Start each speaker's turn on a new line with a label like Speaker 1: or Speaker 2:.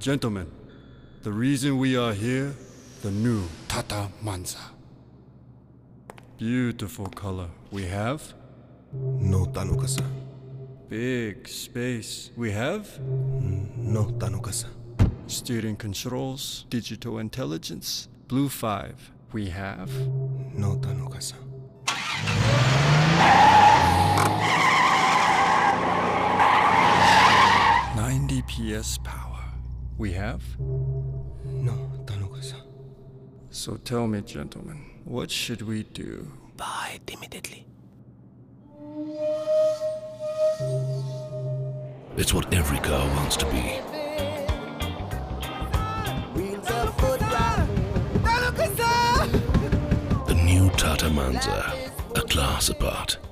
Speaker 1: Gentlemen, the reason we are here, the new Tata Manza. Beautiful color. We have?
Speaker 2: No Tanuka-san.
Speaker 1: Big space. We have?
Speaker 2: No Tanuka-san.
Speaker 1: Steering controls, digital intelligence. Blue 5. We have?
Speaker 2: No Tanuka-san.
Speaker 1: 90 PS power. We have?
Speaker 2: No Tanuka-san.
Speaker 1: So tell me, gentlemen, what should we do?
Speaker 2: Buy it immediately.
Speaker 3: It's what every car wants to be. The new Tata Manza, a class apart.